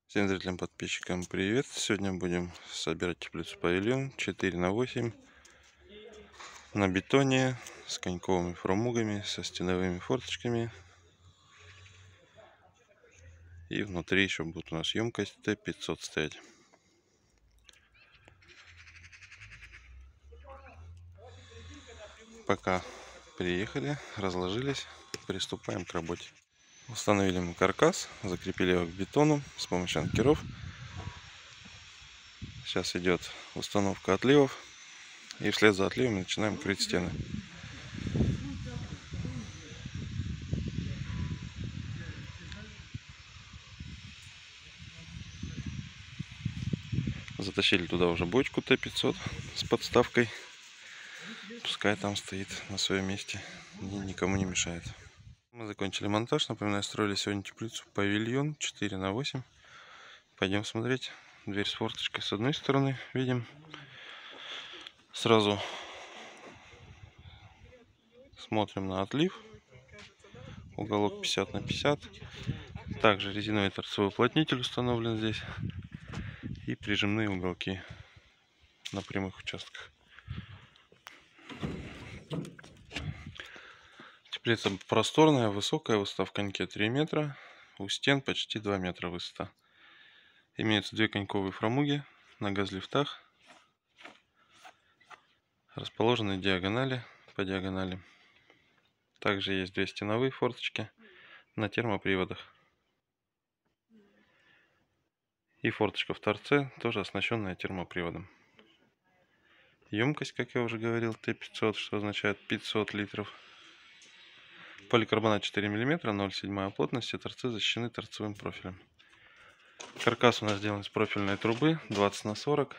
Всем зрителям, подписчикам привет! Сегодня будем собирать теплицу павильон 4×8 на бетоне с коньковыми фрамугами, со стеновыми форточками. И внутри еще будет у нас емкость Т500 стоять. Пока приехали, разложились, приступаем к работе. Установили мы каркас, закрепили его к бетону с помощью анкеров. Сейчас идет установка отливов. И вслед за отливами начинаем крыть стены. Затащили туда уже бочку Т500 с подставкой. Пускай там стоит на своем месте, никому не мешает. Мы закончили монтаж. Напоминаю, строили сегодня теплицу павильон 4×8. Пойдем смотреть. Дверь с форточкой с одной стороны видим. Сразу смотрим на отлив. Уголок 50×50. Также резиновый торцевой уплотнитель установлен здесь. И прижимные уголки на прямых участках. Теплица просторная, высокая, высота в коньке 3 метра, у стен почти 2 метра высота. Имеются две коньковые фрамуги на газлифтах, расположены диагонали по диагонали. Также есть две стеновые форточки на термоприводах. И форточка в торце, тоже оснащенная термоприводом. Емкость, как я уже говорил, Т500, что означает 500 литров. Поликарбонат 4 мм, 0,7 плотности, торцы защищены торцевым профилем. Каркас у нас сделан из профильной трубы 20×40.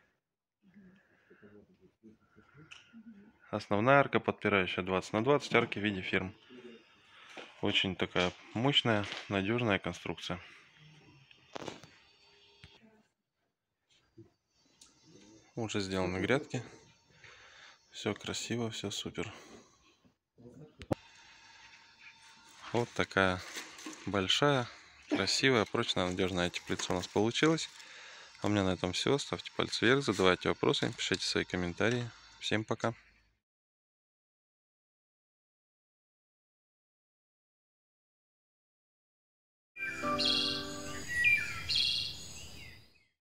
Основная арка, подпирающая 20×20, арки в виде ферм. Очень такая мощная, надежная конструкция. Уже сделаны грядки. Все красиво, все супер. Вот такая большая, красивая, прочная, надежная теплица у нас получилась. А у меня на этом все. Ставьте пальцы вверх, задавайте вопросы, пишите свои комментарии. Всем пока!